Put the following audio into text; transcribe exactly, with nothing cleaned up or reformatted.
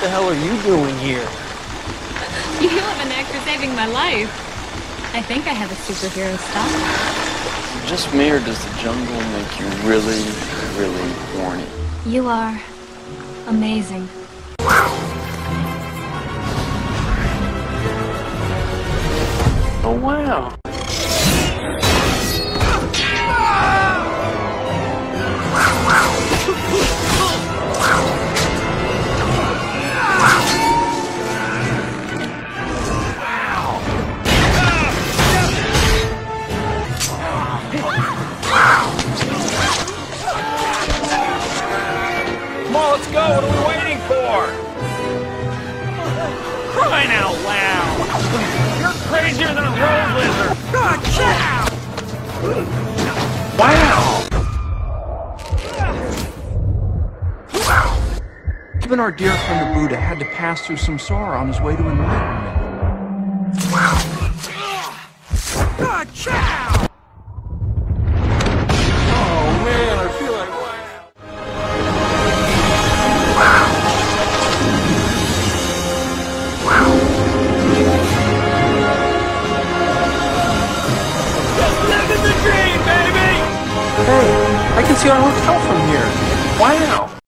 the hell are you doing here? You have an knack for saving my life. I think I have a superhero style. Just me, or does the jungle make you really, really horny? You are amazing. Oh, wow. Come on, let's go. What are we waiting for? Crying out loud. You're crazier than a road lizard. Wow. Even our dear friend Buddha had to pass through samsara on his way to enlightenment. Oh man, I feel like wow. Just living the dream, baby. Hey, I can see our hotel from here. Wow.